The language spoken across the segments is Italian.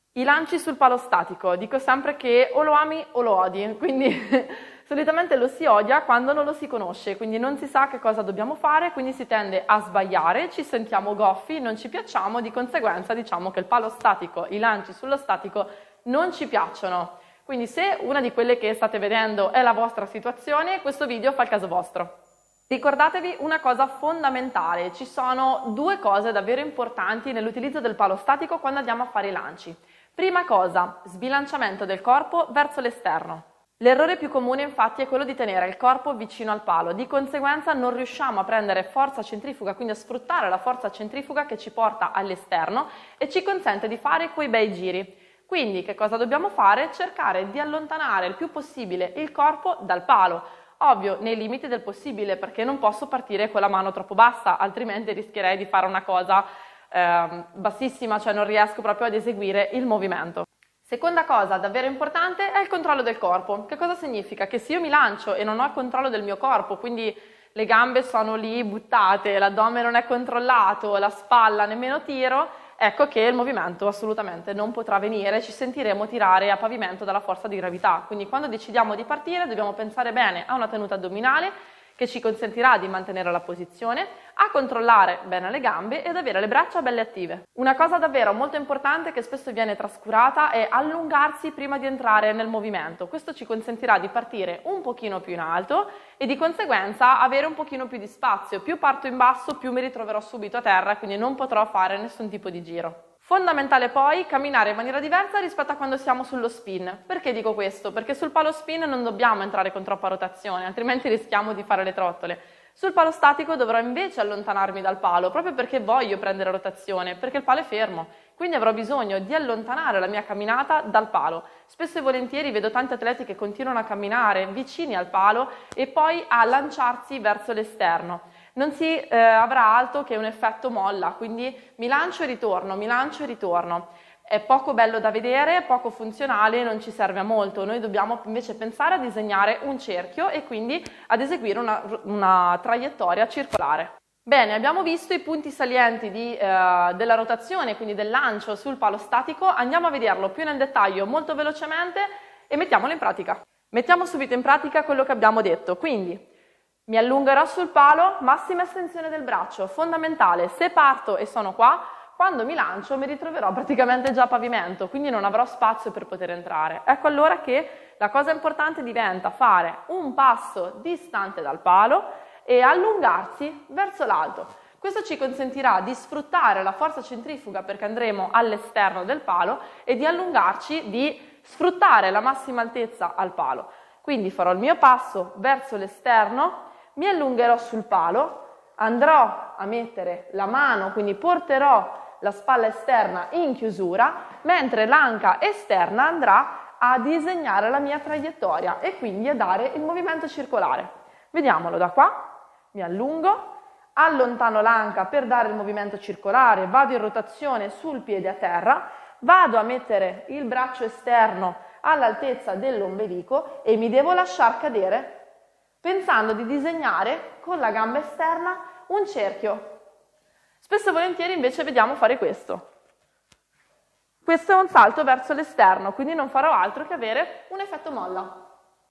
I lanci sul palo statico, dico sempre che o lo ami o lo odi, quindi solitamente lo si odia quando non lo si conosce, quindi non si sa che cosa dobbiamo fare, quindi si tende a sbagliare, ci sentiamo goffi, non ci piacciamo, di conseguenza diciamo che il palo statico, i lanci sullo statico non ci piacciono. Quindi se una di quelle che state vedendo è la vostra situazione, questo video fa il caso vostro. Ricordatevi una cosa fondamentale, ci sono due cose davvero importanti nell'utilizzo del palo statico quando andiamo a fare i lanci. Prima cosa, sbilanciamento del corpo verso l'esterno. L'errore più comune infatti è quello di tenere il corpo vicino al palo, di conseguenza non riusciamo a prendere forza centrifuga, quindi a sfruttare la forza centrifuga che ci porta all'esterno e ci consente di fare quei bei giri. Quindi che cosa dobbiamo fare? Cercare di allontanare il più possibile il corpo dal palo. Ovvio, nei limiti del possibile, perché non posso partire con la mano troppo bassa, altrimenti rischierei di fare una cosa bassissima, cioè non riesco proprio ad eseguire il movimento. Seconda cosa davvero importante è il controllo del corpo. Che cosa significa? Che se io mi lancio e non ho il controllo del mio corpo, quindi le gambe sono lì buttate, l'addome non è controllato, la spalla nemmeno tiro, ecco che il movimento assolutamente non potrà venire, ci sentiremo tirare a pavimento dalla forza di gravità. Quindi quando decidiamo di partire dobbiamo pensare bene a una tenuta addominale che ci consentirà di mantenere la posizione, a controllare bene le gambe ed avere le braccia belle attive. Una cosa davvero molto importante che spesso viene trascurata è allungarsi prima di entrare nel movimento. Questo ci consentirà di partire un pochino più in alto e di conseguenza avere un pochino più di spazio. Più parto in basso, più mi ritroverò subito a terra, quindi non potrò fare nessun tipo di giro. Fondamentale poi camminare in maniera diversa rispetto a quando siamo sullo spin. Perché dico questo? Perché sul palo spin non dobbiamo entrare con troppa rotazione, altrimenti rischiamo di fare le trottole. Sul palo statico dovrò invece allontanarmi dal palo, proprio perché voglio prendere rotazione, perché il palo è fermo. Quindi avrò bisogno di allontanare la mia camminata dal palo. Spesso e volentieri vedo tanti atleti che continuano a camminare vicini al palo e poi a lanciarsi verso l'esterno. Non si avrà altro che un effetto molla, quindi mi lancio e ritorno, mi lancio e ritorno. È poco bello da vedere, poco funzionale, non ci serve a molto. Noi dobbiamo invece pensare a disegnare un cerchio e quindi ad eseguire una traiettoria circolare. Bene, abbiamo visto i punti salienti della rotazione, quindi del lancio sul palo statico. Andiamo a vederlo più nel dettaglio molto velocemente e mettiamolo in pratica. Mettiamo subito in pratica quello che abbiamo detto, quindi mi allungherò sul palo, massima estensione del braccio, fondamentale, se parto e sono qua, quando mi lancio mi ritroverò praticamente già a pavimento, quindi non avrò spazio per poter entrare. Ecco allora che la cosa importante diventa fare un passo distante dal palo e allungarsi verso l'alto. Questo ci consentirà di sfruttare la forza centrifuga perché andremo all'esterno del palo e di allungarci, di sfruttare la massima altezza al palo. Quindi farò il mio passo verso l'esterno, mi allungherò sul palo, andrò a mettere la mano, quindi porterò la spalla esterna in chiusura, mentre l'anca esterna andrà a disegnare la mia traiettoria e quindi a dare il movimento circolare. Vediamolo da qua, mi allungo, allontano l'anca per dare il movimento circolare, vado in rotazione sul piede a terra, vado a mettere il braccio esterno all'altezza dell'ombelico e mi devo lasciar cadere pensando di disegnare con la gamba esterna un cerchio. Spesso e volentieri invece vediamo fare questo. Questo è un salto verso l'esterno, quindi non farò altro che avere un effetto molla.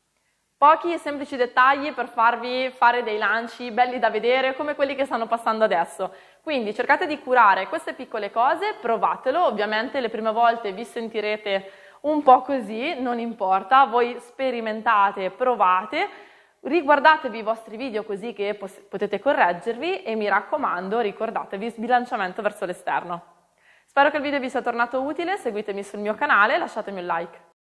Pochi semplici dettagli per farvi fare dei lanci belli da vedere come quelli che stanno passando adesso. Quindi cercate di curare queste piccole cose, provatelo, ovviamente le prime volte vi sentirete un po' così, non importa, voi sperimentate, provate, riguardatevi i vostri video così che potete correggervi e mi raccomando ricordatevi sbilanciamento verso l'esterno. Spero che il video vi sia tornato utile, seguitemi sul mio canale e lasciatemi un like.